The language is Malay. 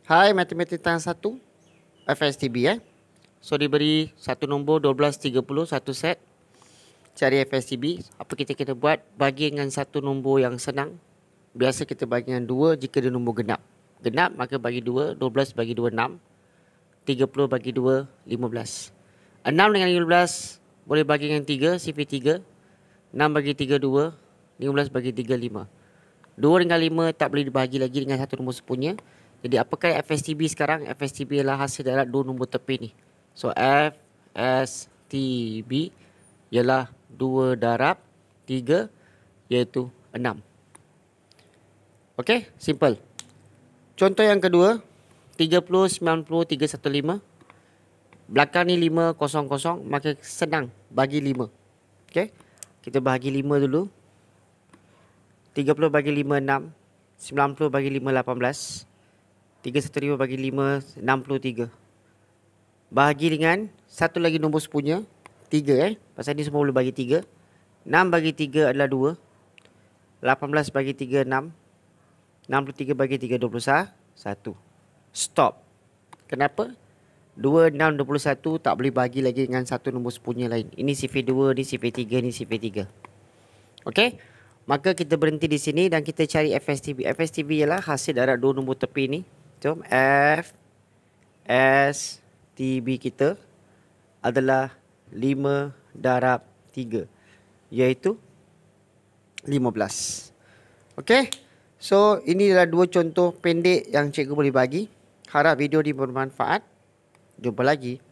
Hai, matematik tahun 1 FSTB. So diberi satu nombor 12, 30, satu set. Cari FSTB. Apa kita kena buat? Bagi dengan satu nombor yang senang. Biasa kita bagi dengan 2 jika dia nombor genap. Genap maka bagi 2, 12 bagi 2, 6. 30 bagi 2, 15. 6 dengan 15 boleh bagi dengan 3, CP3. 6 bagi 3, 2. 15 bagi 3, 5. 2 dengan 5 tak boleh dibahagi lagi dengan satu nombor sepunya. Jadi apakah FSTB sekarang? FSTB adalah hasil darab dua nombor tepi ni. So FSTB ialah 2 darab 3 iaitu 6. Okey, simple. Contoh yang kedua, 30, 90, 315. Belakang ni 5, 0, 0. Maka senang bagi 5. Okey, kita bahagi 5 dulu. 30 bagi 5, 6. 90 bagi 5, 18. 315 bagi 5, 63. Bahagi dengan satu lagi nombor sepunya, 3 pasal ni semua boleh bagi 3. 6 bagi 3 adalah 2. 18 bagi 3, 6. 63 bagi 3, 21. Stop. Kenapa? 2, 6, 21 tak boleh bagi lagi dengan satu nombor sepunya lain. Ini CP2, ni CP3, ni CP3. Okey? Maka kita berhenti di sini dan kita cari FSTB. FSTB ialah hasil darab dua nombor tepi ni. Jom, FSTB kita adalah 5 darab 3. Iaitu 15. Okey? So, ini adalah dua contoh pendek yang cikgu boleh bagi. Harap video ini bermanfaat. Jumpa lagi.